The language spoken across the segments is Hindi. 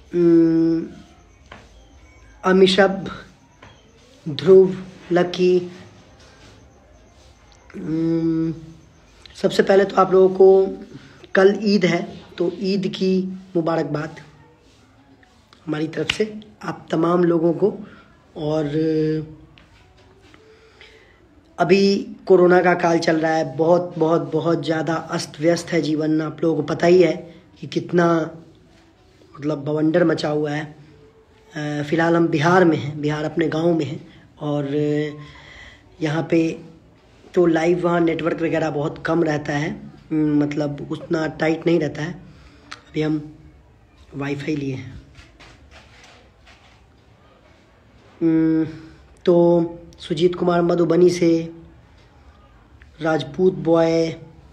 अमिशब, ध्रुव, लकी, सबसे पहले तो आप लोगों को कल ईद है, तो ईद की मुबारकबाद हमारी तरफ से आप तमाम लोगों को। और अभी कोरोना का काल चल रहा है, बहुत बहुत बहुत ज़्यादा अस्त व्यस्त है जीवन। आप लोगों को पता ही है कि कितना मतलब बवंडर मचा हुआ है। फ़िलहाल हम बिहार में हैं, बिहार अपने गांव में हैं, और यहाँ पे तो लाइव वहाँ नेटवर्क वगैरह बहुत कम रहता है, मतलब उतना टाइट नहीं रहता है। अभी हम वाईफाई लिए हैं। तो सुजीत कुमार मधुबनी से, राजपूत बॉय,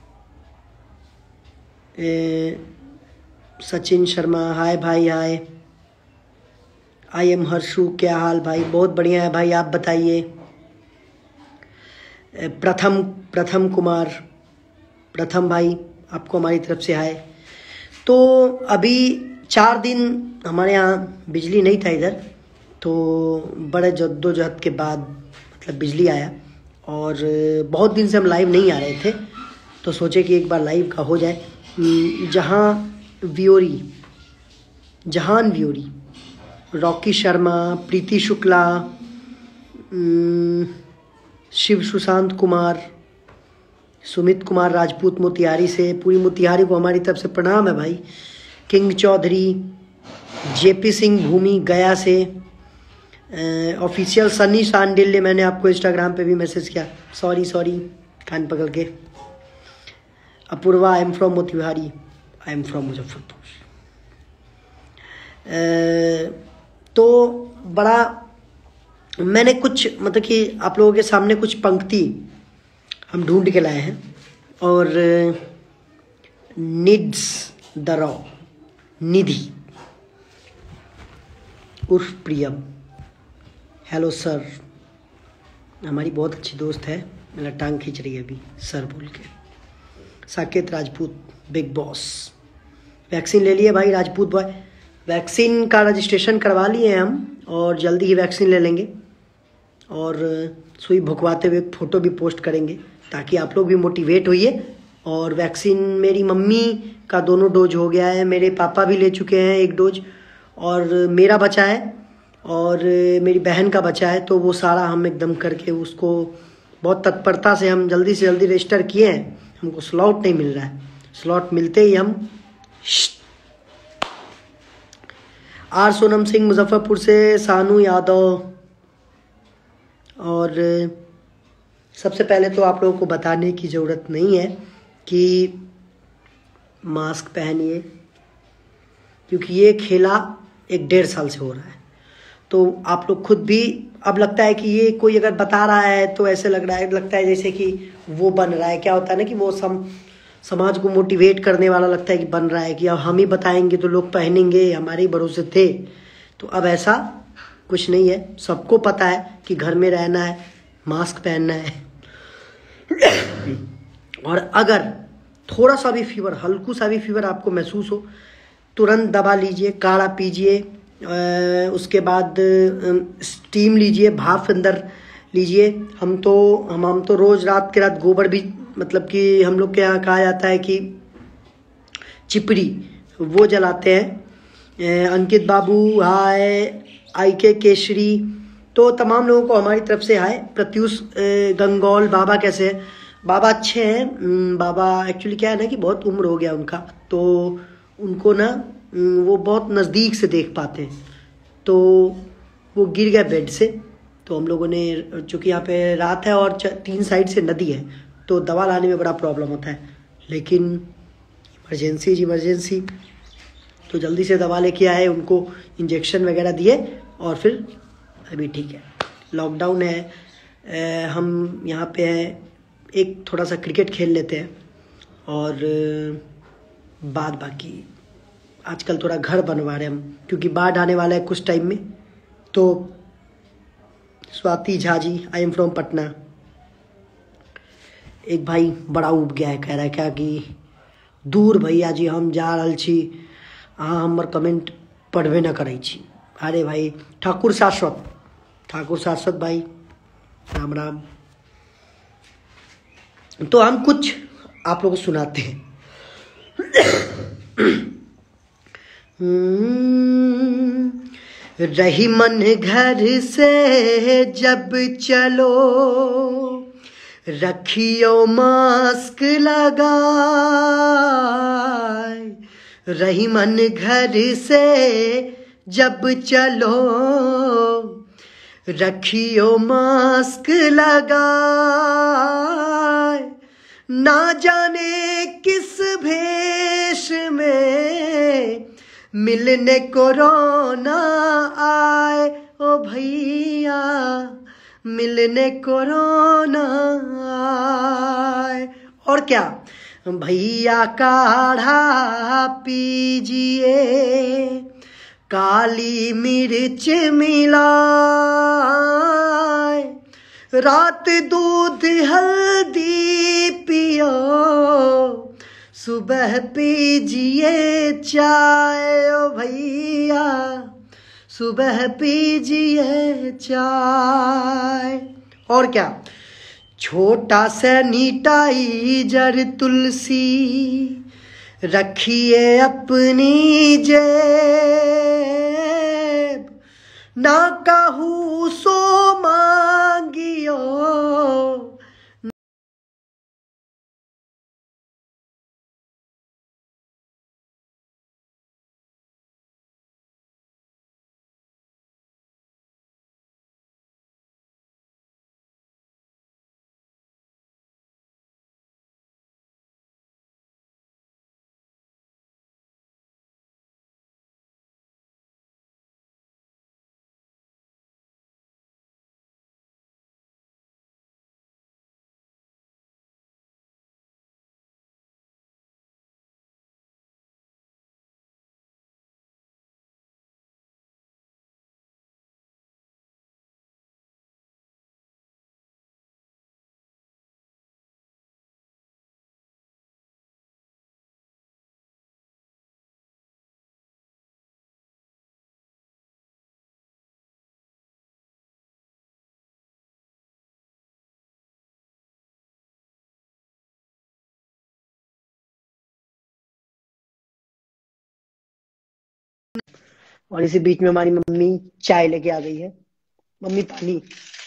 सचिन शर्मा, हाय भाई हाय। आई एम हर्षू, क्या हाल भाई? बहुत बढ़िया है भाई, आप बताइए। प्रथम कुमार, प्रथम भाई, आपको हमारी तरफ से हाय। तो अभी 4 दिन हमारे यहाँ बिजली नहीं था इधर, तो बड़े जद्दोजहद के बाद मतलब बिजली आया, और बहुत दिन से हम लाइव नहीं आ रहे थे, तो सोचे कि एक बार लाइव का हो जाए। जहान व्योरी, रॉकी शर्मा, प्रीति शुक्ला, शिव सुशांत कुमार, सुमित कुमार राजपूत मोतिहारी से, पूरी मोतिहारी को हमारी तरफ से प्रणाम है भाई। किंग चौधरी, जेपी सिंह भूमि गया से, ऑफिशियल सनी सांडिल्य, मैंने आपको इंस्टाग्राम पे भी मैसेज किया, सॉरी कान पकड़ के। Apurva, I am from Motihari, I am from Muzaffarpur. तो बड़ा मैंने कुछ मतलब कि आप लोगों के सामने कुछ पंक्ति हम ढूंढ के लाए हैं, और निड्स द रॉ, निधि उर्फ प्रियम, हेलो सर, हमारी बहुत अच्छी दोस्त है, मेरा टांग खींच रही है अभी सर बोल के। Saket Rajput, Bigg Boss, vaccine ले लिए भाई राजपूत बॉय? वैक्सीन का रजिस्ट्रेशन करवा लिए हैं हम, और जल्दी ही वैक्सीन ले लेंगे, और सुई भुकवाते हुए फ़ोटो भी पोस्ट करेंगे ताकि आप लोग भी मोटिवेट होइए। और वैक्सीन मेरी मम्मी का 2 डोज हो गया है, मेरे पापा भी ले चुके हैं 1 डोज, और मेरा बचा है, और मेरी बहन का बचा है। तो वो सारा हम एकदम करके उसको बहुत तत्परता से हम जल्दी से जल्दी रजिस्टर किए हैं। हमको स्लॉट नहीं मिल रहा है, स्लॉट मिलते ही हम। आर सोनम सिंह मुजफ्फरपुर से, सानू यादव। और सबसे पहले तो आप लोगों को बताने की ज़रूरत नहीं है कि मास्क पहनिए, क्योंकि ये खेला 1-1.5 साल से हो रहा है। तो आप लोग खुद भी, अब लगता है कि ये कोई अगर बता रहा है तो ऐसे लगता है जैसे कि वो बन रहा है। क्या होता है ना कि वो समाज को मोटिवेट करने वाला लगता है कि बन रहा है, कि अब हम ही बताएंगे तो लोग पहनेंगे, हमारे ही भरोसे थे। तो अब ऐसा कुछ नहीं है, सबको पता है कि घर में रहना है, मास्क पहनना है। और अगर थोड़ा सा भी फीवर, हल्कू सा भी फीवर आपको महसूस हो, तुरंत दवा लीजिए, काढ़ा पीजिए, उसके बाद स्टीम लीजिए, भाप अंदर लीजिए। हम तो रोज़ रात के रात गोबर भी, मतलब कि हम लोग के यहाँ कहा जाता है कि चिपड़ी, वो जलाते हैं। अंकित बाबू हाय, IK केशरी, तो तमाम लोगों को हमारी तरफ से हाय। प्रत्युष गंगौल, बाबा कैसे हैं? बाबा अच्छे हैं। बाबा एक्चुअली क्या है ना कि बहुत उम्र हो गया उनका, तो उनको ना वो बहुत नज़दीक से देख पाते हैं, तो वो गिर गए बेड से। तो हम लोगों ने, चूँकि यहाँ पे रात है और 3 साइड से नदी है, तो दवा लाने में बड़ा प्रॉब्लम होता है, लेकिन इमरजेंसी, तो जल्दी से दवा लेके आए, उनको इंजेक्शन वगैरह दिए, और फिर अभी ठीक है। लॉकडाउन है, हम यहाँ पे हैं, एक थोड़ा सा क्रिकेट खेल लेते हैं, और बाकी आजकल थोड़ा घर बनवा रहे हैं हम, क्योंकि बाढ़ आने वाला है कुछ टाइम में। तो Swati Jha ji, I am from Patna. एक भाई बड़ा उब गया है, कह रहा है क्या कि दूर भैया जी हम जा रहल छी, अहाँ हमर कमेंट पढ़वे न करे छी। अरे भाई ठाकुर शाश्वत भाई राम राम। तो हम कुछ आप लोगों को सुनाते हैं। रही मन घर से जब चलो, रखियो मास्क लगाए। रही मन घर से जब चलो, रखियो मास्क लगाए। ना जाने किस भेष में मिलने कोरोना आए। ओ भैया मिलने कोरोना आए। और क्या भैया काढ़ा पीजिए, काली मिर्च मिलाए। रात दूध हल्दी पियो, सुबह पीजिए चाय। ओ भैया सुबह पीजिए चाय। और क्या छोटा सैनिटाइजर तुलसी रखिए अपनी जेब। ना कहूँ सो मांगियो, और इसी बीच में हमारी मम्मी चाय लेके आ गई है। मम्मी पानी।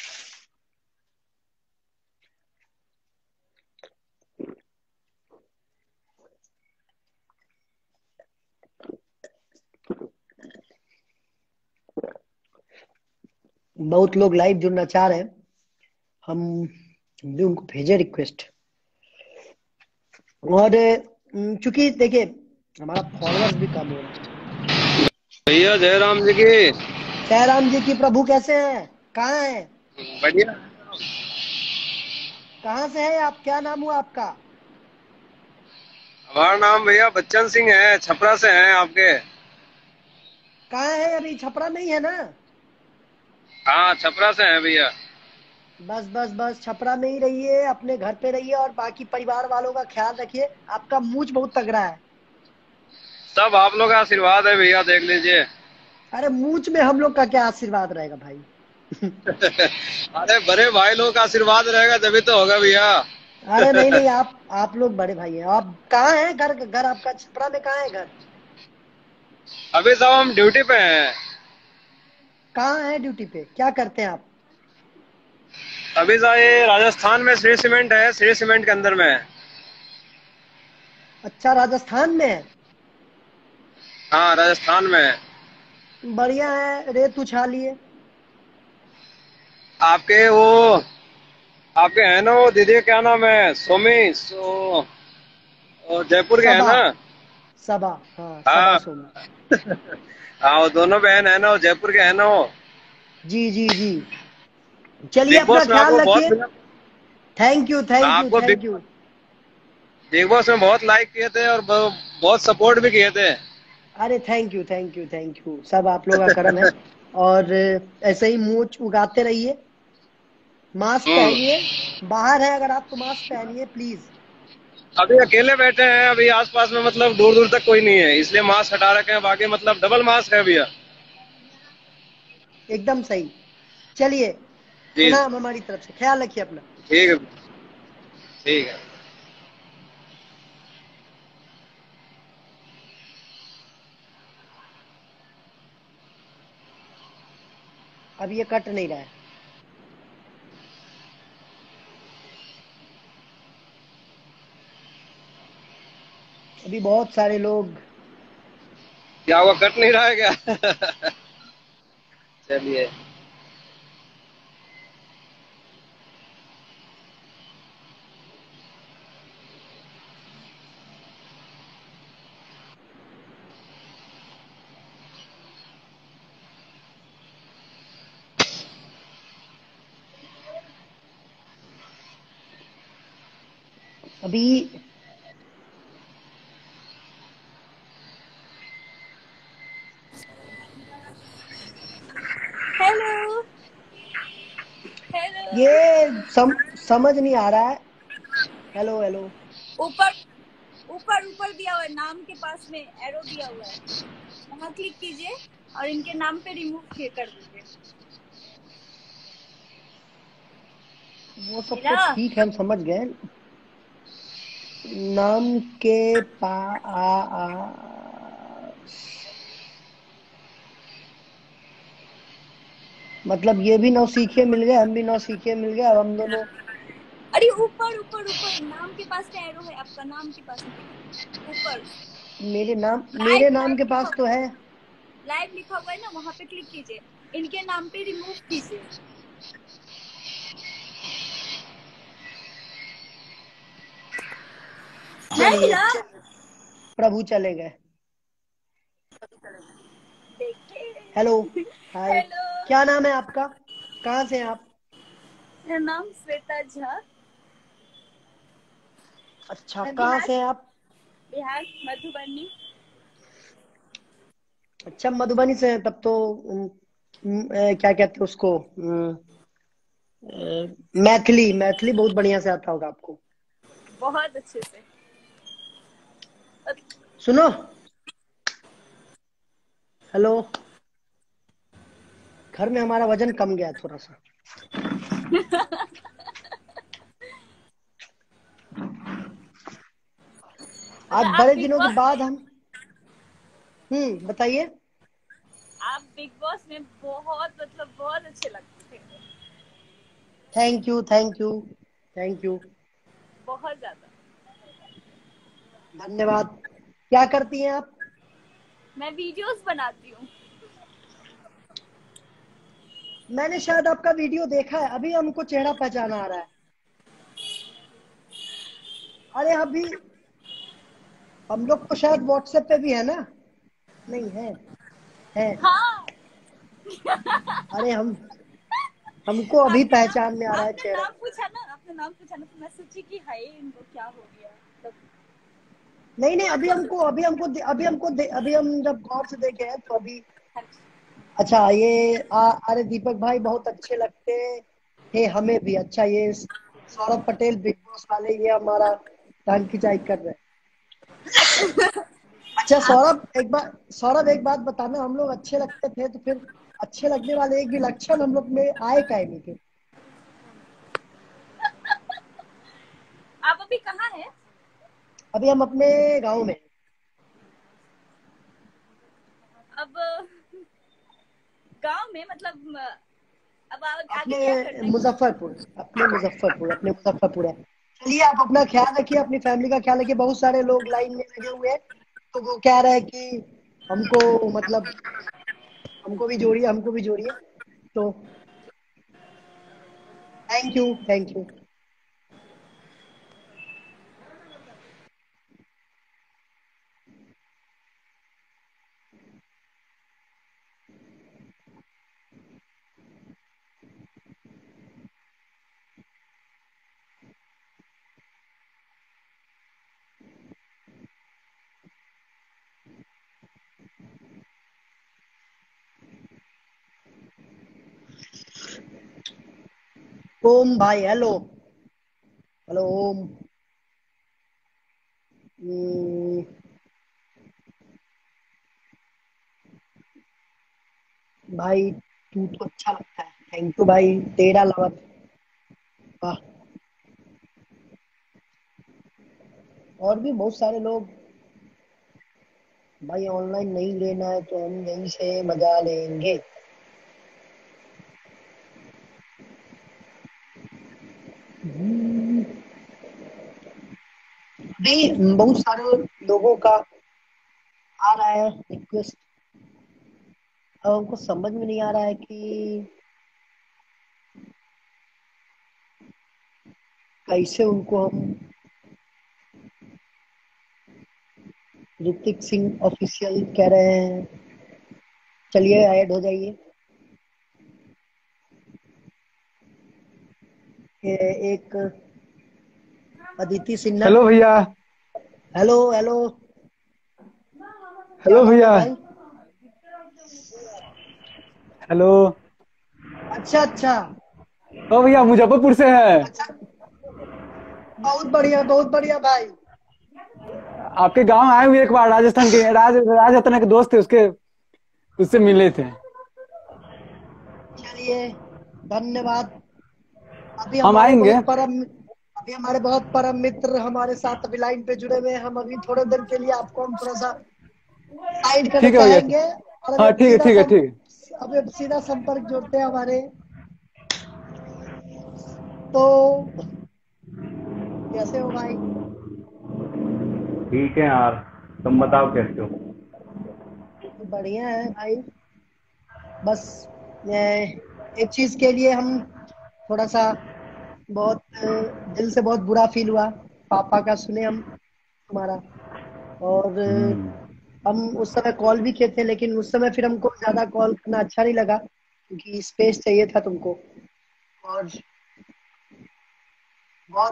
बहुत लोग लाइव जुड़ना चाह रहे हैं, हम भी उनको भेजे रिक्वेस्ट। और चूंकि देखिए हमारा फॉलोअर्स भी कम हो रहा है। भैया जयराम जी की। जयराम जी की प्रभु कैसे हैं? कहाँ हैं? बढ़िया। कहाँ से है आप? क्या नाम हुआ आपका? हमारा नाम भैया बच्चन सिंह है, छपरा से हैं आपके। कहाँ है अभी? छपरा नहीं है ना? हाँ छपरा से हैं भैया। बस बस बस छपरा में ही रहिए, अपने घर पे रहिए और बाकी परिवार वालों का ख्याल रखिए। आपका मूंछ बहुत तगड़ा है। सब आप लोग का आशीर्वाद है भैया, देख लीजिए। अरे मूंछ में हम लोग का क्या आशीर्वाद रहेगा भाई? अरे बड़े भाई लोग का आशीर्वाद रहेगा तभी तो होगा भैया। अरे नहीं नहीं, आप लोग बड़े भाई हैं। आप कहाँ हैं? घर घर आपका छपरा में कहाँ है घर? अभी सब हम ड्यूटी पे हैं। कहाँ है ड्यूटी पे? क्या करते हैं आप? अभी सब ये राजस्थान में श्री सीमेंट है, श्री सीमेंट के अंदर में है। अच्छा राजस्थान में है। हाँ राजस्थान में है। बढ़िया है, रेत उछालिए। आपके वो आपके है ना वो दीदी, क्या नाम है, वो जयपुर के है सबा। ना। सबा, हाँ सबा हाँ सोमा। हाँ वो दोनों बहन है ना, वो जयपुर के है ना वो। जी जी जी। चलिए बिग अपना बॉस में ख्याल आपको बहुत रखिए। थैंक यू थैंक यू आपको थैंक यू। बिग बॉस में बहुत लाइक किए थे और बहुत सपोर्ट भी किए थे। अरे thank you thank you thank you, सब आप लोगों का करम है। और ऐसे ही मूंछ उगाते रहिए। मास्क हम्म। पहनिए। बाहर है अगर आप तो मास्क पहनिए प्लीज। अभी अकेले बैठे हैं, अभी आसपास में मतलब दूर दूर तक कोई नहीं है, इसलिए मास्क हटा रखे हैं, बाकी मतलब डबल मास्क है भैया। एकदम सही। चलिए, जी प्रणाम हमारी तरफ से, ख्याल रखिए अपना। ठीक है, ठीक है। अब ये कट नहीं रहा है। अभी बहुत सारे लोग। क्या हुआ, कट नहीं रहा है क्या? चलिए। अभी हेलो हेलो। समझ नहीं आ रहा है। Hello hello. ऊपर ऊपर ऊपर दिया हुआ है, नाम के पास में एरो दिया हुआ है, वहाँ क्लिक कीजिए और इनके नाम पे रिमूव कर दीजिए। वो सब तो मिला? ठीक है, हम समझ गए। नाम के पा आ मतलब ये भी नौसीखिए मिल गए, हम भी नौसीखिए मिल गए, अब हम दोनों। अरे ऊपर ऊपर ऊपर नाम के पास में एरो है, आपका नाम के पास में ऊपर मेरे नाम लाइव के पास तो है। लिखा हुआ है ना, वहाँ पे क्लिक कीजिए, इनके नाम पे रिमूव कीजिए। नहीं चलिए, मिला? प्रभु चले गए। हेलो। देखिए। हाय। हेलो। क्या नाम है आपका? कहाँ से हैं आप? मेरा नाम श्वेता झा। अच्छा, मैं कहाँ बिहार से हैं आप? बिहार मधुबनी। अच्छा, मधुबनी से हैं, तब तो क्या कहते हैं उसको, मैथिली मैथिली बहुत बढ़िया से आता होगा आपको। बहुत अच्छे से। सुनो। हेलो। घर में हमारा वजन कम गया थोड़ा सा। आज मतलब बड़े दिनों के बाद हम। बताइए। आप बिग बॉस में बहुत मतलब बहुत अच्छे लगते थे, thank you, thank you, thank you. बहुत ज्यादा। धन्यवाद। क्या करती हैं आप? मैं वीडियोस बनाती हूँ। मैंने शायद आपका वीडियो देखा है, अभी हमको चेहरा पहचाना आ रहा है। अरे अभी हम लोग तो शायद व्हाट्सएप पे भी है ना? नहीं है? है। हाँ। अरे हमको अभी पहचान में आ रहा है चेहरा। आपने नाम पूछा ना, तो मैं सोची कि हाय इनको क्या हो गया तब। नहीं नहीं, तो अभी अच्छे से। हमको अभी हमको अभी हमको अभी हम जब गौर से देखे हैं तो अभी। अच्छा, अरे दीपक भाई बहुत अच्छे लगते हैं हमें भी। अच्छा, ये सौरभ पटेल बिग बॉस वाले, ये हमारा टांग खिंचाई कर रहे हैं। अच्छा आप सौरभ एक बात बताना, हम लोग अच्छे लगते थे तो फिर अच्छे लगने वाले एक भी लक्षण हम लोग में आए काहे नहीं थे? आप अभी कहाँ हैं? अभी हम अपने गांव में। अब गांव में मतलब अब आगे अपने क्या करना है? मुजफ्फरपुर है। चलिए, आप अपना ख्याल रखिए, अपनी फैमिली का ख्याल रखिए। बहुत सारे लोग लाइन में लगे हुए हैं, तो वो कह रहे हैं कि हमको मतलब हमको भी जोड़िए। तो thank you, thank you. Om भाई, हेलो। हेलो ओम। हम्म, भाई तू तो अच्छा लगता है, थैंक यू भाई, तेरा लवर। वाह। और भी बहुत सारे लोग। भाई ऑनलाइन नहीं लेना है तो हम यहीं से मजा लेंगे। अभी बहुत सारे लोगों का आ रहा है रिक्वेस्ट। अब हमको समझ में नहीं आ रहा है कि कैसे उनको हम ऋतिक सिंह ऑफिशियल कह रहे हैं। चलिए ऐड हो जाइए। ये एक अदिति सिन्हा। हेलो भैया। Hello hello. क्या हेलो नाम है भैया। भाई? हेलो। अच्छा अच्छा। ओ भैया, मुजफ्फरपुर से है। अच्छा, बहुत बढ़िया भाई। आपके गांव आए हुए एक बार, राजस्थान के राज रत्न के दोस्त थे उसके, उससे मिले थे। चलिए, धन्यवाद। अभी हम हमारे आएंगे। बहुत परम अभी हमारे बहुत परम मित्र हमारे साथ अभी लाइन पे जुड़े हुए हैं। हम अभी थोड़ी देर के लिए आपको हम थोड़ा सा साइड करना ठीक है भैया। चाहेंगे, और हाँ ठीक है, ठीक है, ठीक है। अभी अब सीधा संपर्क जोड़ते हैं हमारे। तो कैसे हो भाई? ठीक है यार, तुम बताओ कैसे हो। बढ़िया है भाई। बस एक चीज के लिए हम थोड़ा सा बहुत दिल से बहुत बुरा फील हुआ। पापा का सुने हम तुम्हारा। और हम्म। हम उस समय कॉल भी किए थे, लेकिन उस समय फिर हमको ज्यादा कॉल करना अच्छा नहीं लगा, क्योंकि स्पेस चाहिए था तुमको। और बहुत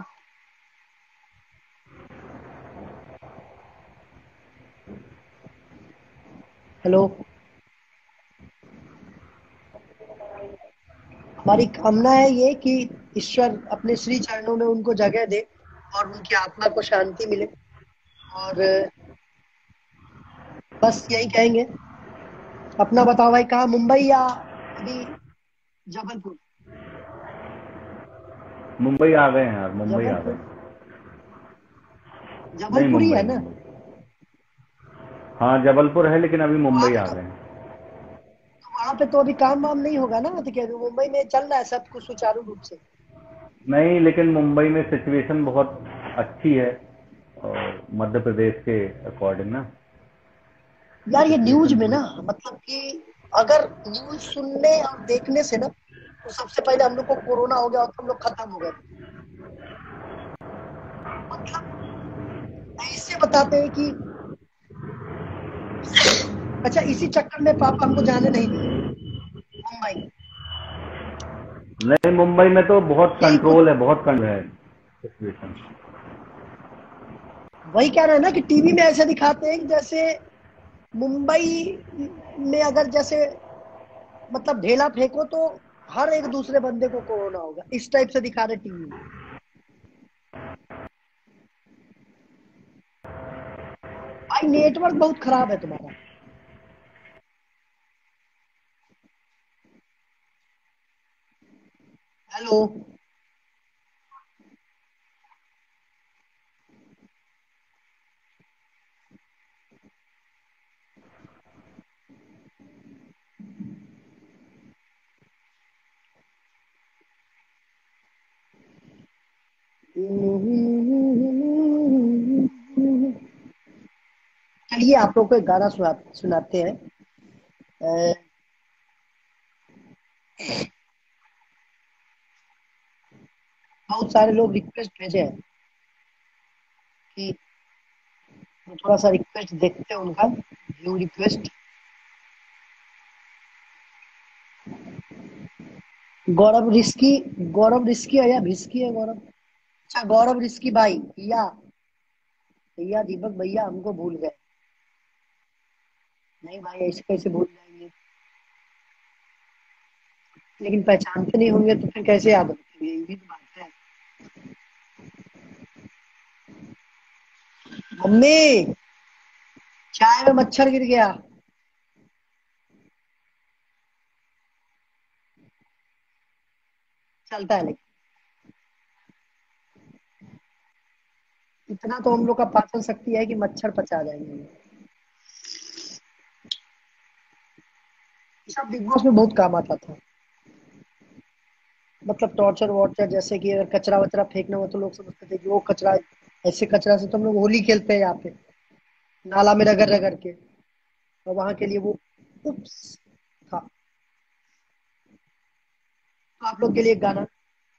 हेलो। हमारी कामना है ये कि ईश्वर अपने श्री चरणों में उनको जगह दे और उनकी आत्मा को शांति मिले। और बस यही कहेंगे। अपना बताओ भाई, कहाँ, मुंबई या अभी जबलपुर? मुंबई आ गए हैं यार, मुंबई आ गए जबलपुर। हैं। नहीं, जबलपुर ही है मुंबई ना? मुंबई। हाँ, जबलपुर है लेकिन अभी वहां मुंबई पे आ तो गए हैं। वहां पे तो अभी काम वाम नहीं होगा ना, तो क्या अभी मुंबई में चल रहा है सब कुछ सुचारू रूप से? नहीं, लेकिन मुंबई में सिचुएशन बहुत अच्छी है, और मध्य प्रदेश के अकॉर्डिंग ना, तो यार ये न्यूज सिचुएशन में थोड़ी। ना, मतलब कि अगर न्यूज सुनने और देखने से ना, तो सबसे पहले हम लोग को कोरोना हो गया और हम लोग खत्म हो गए। मतलब ऐसे बताते हैं कि अच्छा, इसी चक्कर में पापा हमको जाने नहीं दिए मुंबई। नहीं, मुंबई में तो बहुत यही कुछ कंट्रोल है, बहुत कंट्रोल है सिचुएशन। वही कह रहे हैं ना कि टीवी में ऐसे दिखाते हैं कि जैसे मुंबई में अगर जैसे मतलब ढेला फेंको तो हर एक दूसरे बंदे को कोरोना होगा, इस टाइप से दिखा रहे टीवी में। भाई नेटवर्क बहुत खराब है तुम्हारा। हेलो। चलिए आप लोग को एक गाना सुनाते हैं। अ, बहुत सारे लोग रिक्वेस्ट भेजे हैं कि थोड़ा सा रिक्वेस्ट देखते हैं उनका, व्यू रिक्वेस्ट। गौरव रिस्की है या भिस्की है गौरव? अच्छा, गौरव रिस्की भाई। भैया, भैया दीपक भैया हमको भूल गए। नहीं भाई, ऐसे कैसे भूल जाएंगे? लेकिन पहचानते नहीं होंगे तो फिर कैसे याद रखेंगे, ये भी तो बात है। मम्मी चाय में मच्छर गिर गया। चलता है लेकिन इतना तो हम लोग का पाचन शक्ति है कि मच्छर पचा जाएंगे। सब बिग बॉस में बहुत काम आता था, मतलब टॉर्चर वॉर्चर, जैसे कि अगर कचरा वचरा फेंकना हो तो लोग समझते थे कि वो कचरा, ऐसे कचरा से तो हम लोग होली खेलते हैं यहाँ पे नाला में रगड़ रगड़ के, और वहां के लिए वो उप्स था। तो आप लोग के लिए एक गाना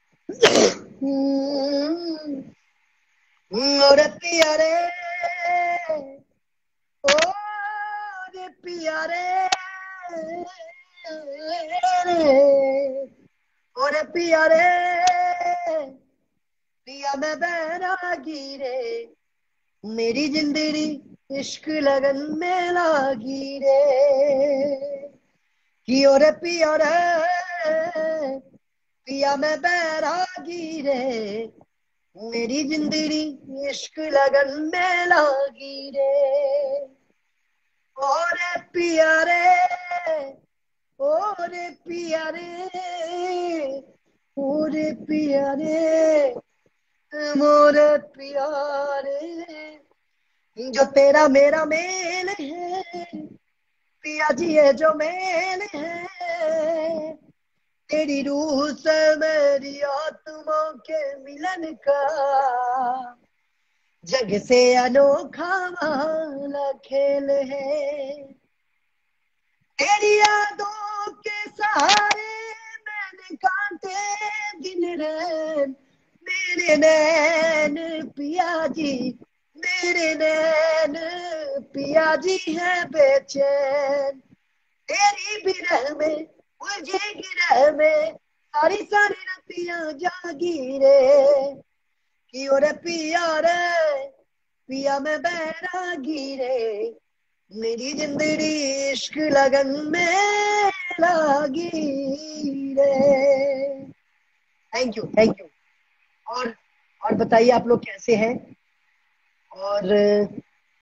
और पिया रे, ओ रे पिया रे, और पिया रे, पिया मैं बैरागी रे, मेरी जिंदगी इश्क लगन में लागी रे, कि और पिया रे, पिया मैं बैरागी रे, मेरी जिंदगी इश्क लगन में लागी रे, और पिया रे, और पिया रे, और पिया रे, मोर प्यारे, जो तेरा मेरा मेल है, पिया जी है जो मेल है, तेरी रूह से मेरी आत्मा के मिलन का, जग से अनोखा वाला खेल है, तेरी यादों के सहारे मैंने काटे दिन रैन, मेरे नैन पिया जी, मेरे नैन पिया जी है बेचैन, तेरी बिरह में मुझे गिरह में सारी सारी रतियां जागी रे, कि और पिया रे, पिया मैं बैरागी रे, मेरी जिंदगी इश्क लगन में लागी रे। Thank you, thank you. और बताइए आप लोग कैसे हैं, और